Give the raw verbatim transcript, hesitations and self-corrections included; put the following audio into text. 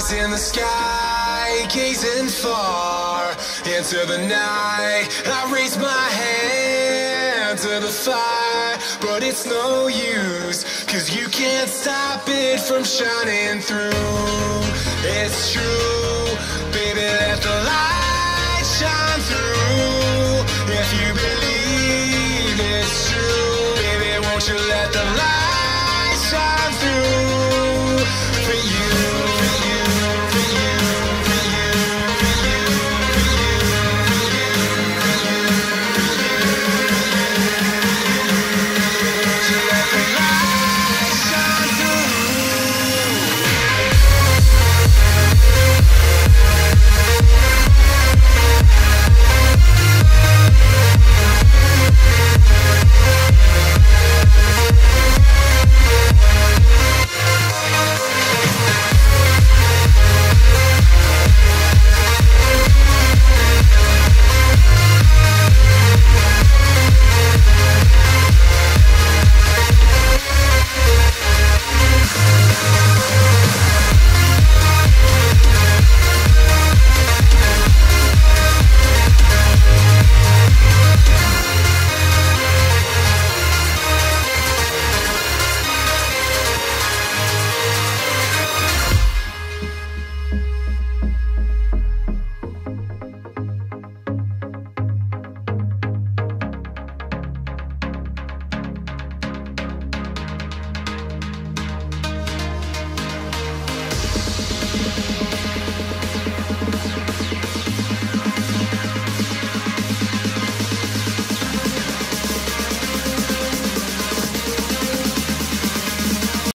Eyes in the sky, gazing far into the night. I raise my hand to the fire, but it's no use, 'cause you can't stop it from shining through. It's true, baby, let the light shine through. If you believe it's true, baby, won't you let the light shine through?